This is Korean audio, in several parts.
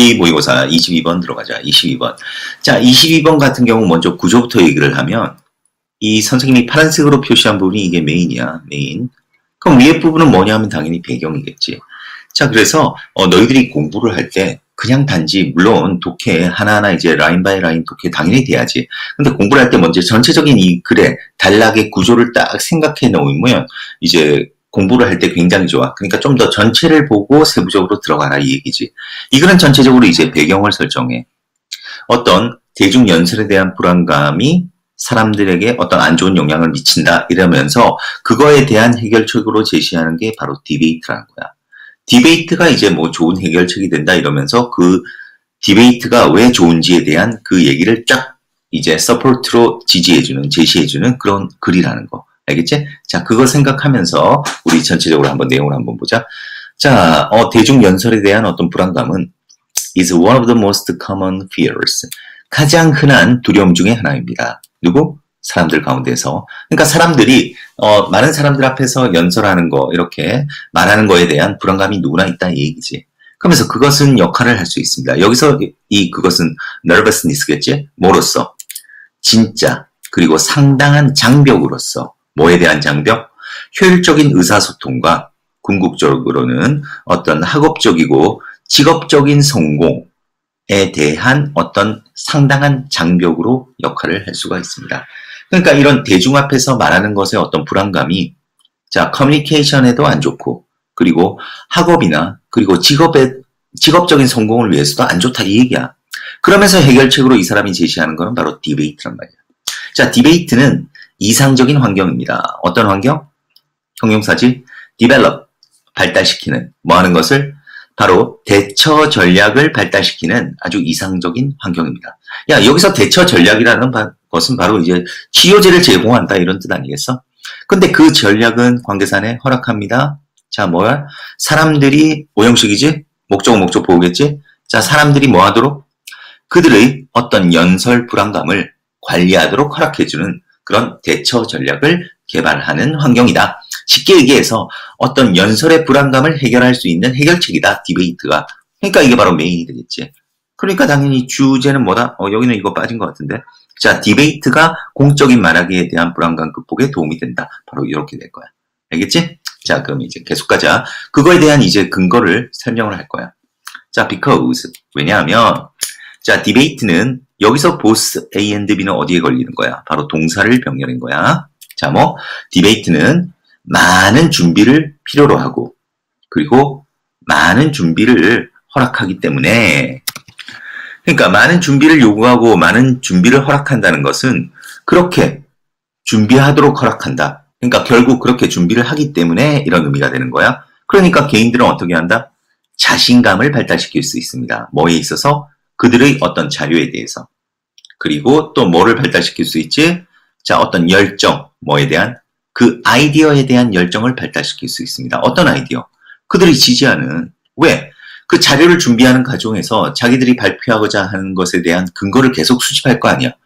우리 모의고사 22번 들어가자. 22번. 자, 22번 같은 경우 먼저 구조부터 얘기를 하면 이 선생님이 파란색으로 표시한 부분이 이게 메인이야. 메인. 그럼 위에 부분은 뭐냐 하면 당연히 배경이겠지. 자, 그래서 너희들이 공부를 할 때 그냥 단지 물론 독해 하나하나 이제 라인 바이 라인 독해 당연히 돼야지. 근데 공부를 할 때 먼저 전체적인 이 글의 단락의 구조를 딱 생각해 놓으면 이제 공부를 할 때 굉장히 좋아. 그러니까 좀 더 전체를 보고 세부적으로 들어가라 이 얘기지. 이 글은 전체적으로 이제 배경을 설정해. 어떤 대중 연설에 대한 불안감이 사람들에게 어떤 안 좋은 영향을 미친다 이러면서 그거에 대한 해결책으로 제시하는 게 바로 디베이트라는 거야. 디베이트가 이제 뭐 좋은 해결책이 된다 이러면서 그 디베이트가 왜 좋은지에 대한 그 얘기를 쫙 이제 서포트로 지지해주는, 제시해주는 그런 글이라는 거. 알겠지? 자, 그거 생각하면서 우리 전체적으로 한번 내용을 한번 보자. 자, 대중 연설에 대한 어떤 불안감은 is one of the most common fears. 가장 흔한 두려움 중에 하나입니다. 누구? 사람들 가운데서. 그러니까 사람들이 많은 사람들 앞에서 연설하는 거 이렇게 말하는 거에 대한 불안감이 누구나 있다 이 얘기지. 그러면서 그것은 역할을 할 수 있습니다. 여기서 그것은 nervousness겠지? 뭐로써? 진짜 그리고 상당한 장벽으로서. 뭐에 대한 장벽? 효율적인 의사소통과 궁극적으로는 어떤 학업적이고 직업적인 성공에 대한 어떤 상당한 장벽으로 역할을 할 수가 있습니다. 그러니까 이런 대중 앞에서 말하는 것의 어떤 불안감이 자, 커뮤니케이션에도 안 좋고 그리고 학업이나 그리고 직업적인 성공을 위해서도 안 좋다 이 얘기야. 그러면서 해결책으로 이 사람이 제시하는 것은 바로 디베이트란 말이야. 자, 디베이트는 이상적인 환경입니다. 어떤 환경? 형용사지. develop, 발달시키는. 뭐 하는 것을? 바로 대처 전략을 발달시키는 아주 이상적인 환경입니다. 야, 여기서 대처 전략이라는 것은 바로 이제 치료제를 제공한다 이런 뜻 아니겠어? 근데 그 전략은 관계사에 허락합니다. 자, 뭐야? 사람들이 오형식이지? 목적 보겠지? 자, 사람들이 뭐 하도록? 그들의 어떤 연설 불안감을 관리하도록 허락해주는 그런 대처 전략을 개발하는 환경이다. 쉽게 얘기해서 어떤 연설의 불안감을 해결할 수 있는 해결책이다. 디베이트가. 그러니까 이게 바로 메인이 되겠지. 그러니까 당연히 주제는 뭐다? 여기는 이거 빠진 것 같은데. 자, 디베이트가 공적인 말하기에 대한 불안감 극복에 도움이 된다. 바로 이렇게 될 거야. 알겠지? 자, 그럼 이제 계속 가자. 그거에 대한 이제 근거를 설명을 할 거야. 자, because. 왜냐하면 자, 디베이트는 여기서 보스 A and B는 어디에 걸리는 거야? 바로 동사를 병렬인 거야. 자, 뭐 디베이트는 많은 준비를 필요로 하고 그리고 많은 준비를 허락하기 때문에 그러니까 많은 준비를 요구하고 많은 준비를 허락한다는 것은 그렇게 준비하도록 허락한다. 그러니까 결국 그렇게 준비를 하기 때문에 이런 의미가 되는 거야. 그러니까 개인들은 어떻게 한다? 자신감을 발달시킬 수 있습니다. 뭐에 있어서? 그들의 어떤 자료에 대해서. 그리고 또 뭐를 발달시킬 수 있지? 자, 어떤 열정, 뭐에 대한? 그 아이디어에 대한 열정을 발달시킬 수 있습니다. 어떤 아이디어? 그들이 지지하는, 왜? 그 자료를 준비하는 과정에서 자기들이 발표하고자 하는 것에 대한 근거를 계속 수집할 거 아니야.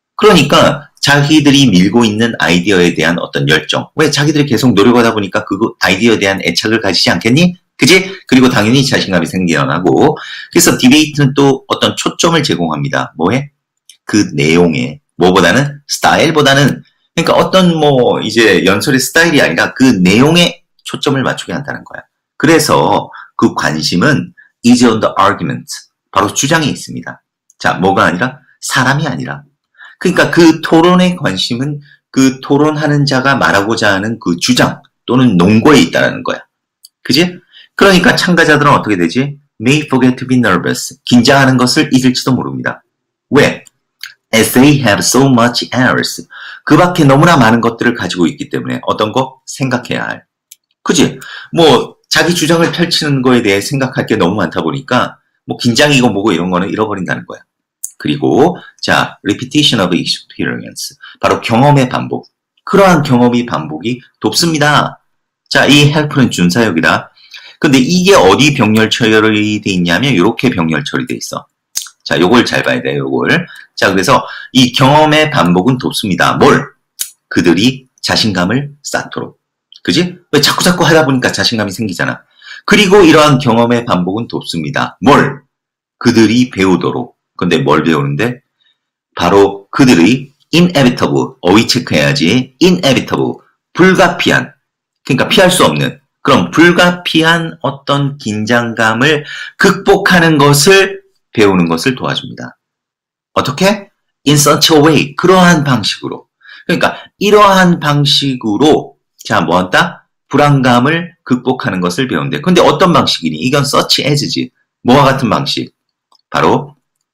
그러니까 자기들이 밀고 있는 아이디어에 대한 어떤 열정. 왜? 자기들이 계속 노력하다 보니까 그 아이디어에 대한 애착을 가지지 않겠니? 그지? 그리고 당연히 자신감이 생겨나고. 그래서 디베이트는 또 어떤 초점을 제공합니다. 뭐에? 그 내용에. 뭐보다는? 스타일보다는. 그러니까 어떤 뭐 이제 연설의 스타일이 아니라 그 내용에 초점을 맞추게 한다는 거야. 그래서 그 관심은 is on the argument. 바로 주장에 있습니다. 자, 뭐가 아니라? 사람이 아니라. 그러니까 그 토론의 관심은 그 토론하는 자가 말하고자 하는 그 주장 또는 논거에 있다는 거야. 그지? 그러니까 참가자들은 어떻게 되지? May forget to be nervous. 긴장하는 것을 잊을지도 모릅니다. 왜? As they have so much else. 그 밖에 너무나 많은 것들을 가지고 있기 때문에 어떤 거? 생각해야 할. 그지? 뭐 자기 주장을 펼치는 거에 대해 생각할 게 너무 많다 보니까 뭐 긴장이고 뭐고 이런 거는 잃어버린다는 거야. 그리고 자, repetition of experience. 바로 경험의 반복. 그러한 경험이 반복이 돕습니다. 자, 이 help는 준사역이다. 근데 이게 어디 병렬 처리돼 있냐면 이렇게 병렬 처리돼 있어. 자, 요걸 잘 봐야 돼요. 요걸. 자, 그래서 이 경험의 반복은 돕습니다. 뭘? 그들이 자신감을 쌓도록. 그지? 왜 자꾸 하다 보니까 자신감이 생기잖아. 그리고 이러한 경험의 반복은 돕습니다. 뭘? 그들이 배우도록. 근데 뭘 배우는데? 바로 그들의 inevitable, 어휘 체크해야지. inevitable, 불가피한. 그러니까 피할 수 없는. 그럼 불가피한 어떤 긴장감을 극복하는 것을 배우는 것을 도와줍니다. 어떻게? In such a way. 그러한 방식으로. 그러니까 이러한 방식으로 자, 뭐 한다? 불안감을 극복하는 것을 배운대. 근데 어떤 방식이니? 이건 such as지. 뭐와 같은 방식? 바로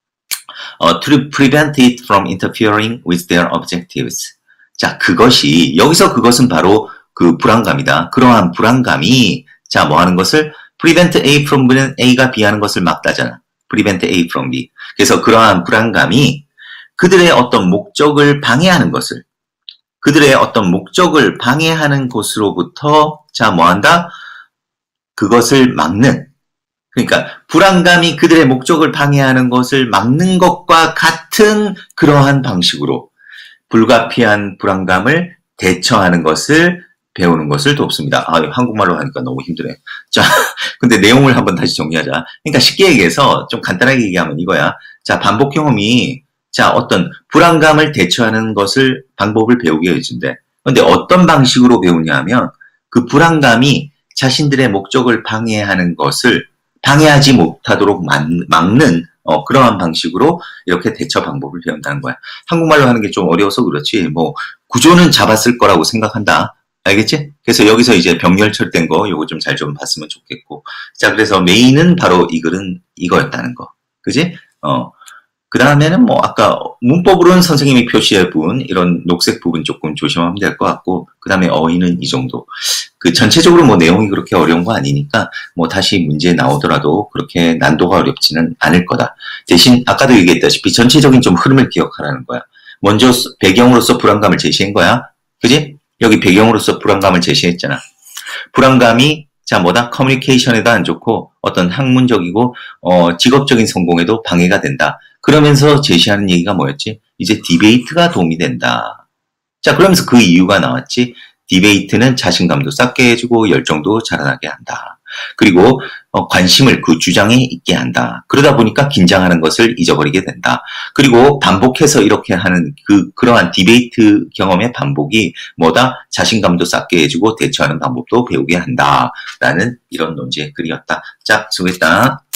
to prevent it from interfering with their objectives. 자, 그것이 여기서 그것은 바로 그 불안감이다. 그러한 불안감이 자, 뭐 하는 것을 prevent A from B는 A가 B 하는 것을 막다잖아. prevent A from B. 그래서 그러한 불안감이 그들의 어떤 목적을 방해하는 것을 그들의 어떤 목적을 방해하는 곳으로부터 자, 뭐 한다? 그것을 막는 그러니까 불안감이 그들의 목적을 방해하는 것을 막는 것과 같은 그러한 방식으로 불가피한 불안감을 대처하는 것을 배우는 것을 돕습니다. 아, 한국말로 하니까 너무 힘드네. 자, 근데 내용을 한번 다시 정리하자. 그러니까 쉽게 얘기해서 좀 간단하게 얘기하면 이거야. 자, 반복 경험이 자, 어떤 불안감을 대처하는 것을 방법을 배우게 해준대. 근데 어떤 방식으로 배우냐 하면 그 불안감이 자신들의 목적을 방해하는 것을 방해하지 못하도록 막는 그러한 방식으로 이렇게 대처 방법을 배운다는 거야. 한국말로 하는 게 좀 어려워서 그렇지 뭐 구조는 잡았을 거라고 생각한다. 알겠지? 그래서 여기서 이제 병렬철된 거 요거 좀 잘 좀 봤으면 좋겠고 자 그래서 메인은 바로 이 글은 이거였다는 거. 그지? 그 다음에는 뭐 아까 문법으로는 선생님이 표시해 본 이런 녹색 부분 조금 조심하면 될 것 같고 그 다음에 어휘는 이 정도. 그 전체적으로 뭐 내용이 그렇게 어려운 거 아니니까 뭐 다시 문제 나오더라도 그렇게 난도가 어렵지는 않을 거다. 대신 아까도 얘기했다시피 전체적인 좀 흐름을 기억하라는 거야. 먼저 배경으로서 불안감을 제시한 거야. 그지? 여기 배경으로서 불안감을 제시했잖아. 불안감이 자 뭐다? 커뮤니케이션에도 안 좋고 어떤 학문적이고 직업적인 성공에도 방해가 된다. 그러면서 제시하는 얘기가 뭐였지? 이제 디베이트가 도움이 된다. 자 그러면서 그 이유가 나왔지. 디베이트는 자신감도 쌓게 해주고 열정도 자라나게 한다. 그리고 관심을 그 주장에 있게 한다. 그러다 보니까 긴장하는 것을 잊어버리게 된다. 그리고 반복해서 이렇게 하는 그러한 디베이트 경험의 반복이 뭐다? 자신감도 쌓게 해주고 대처하는 방법도 배우게 한다. 라는 이런 논지의 글이었다. 자, 수고했다.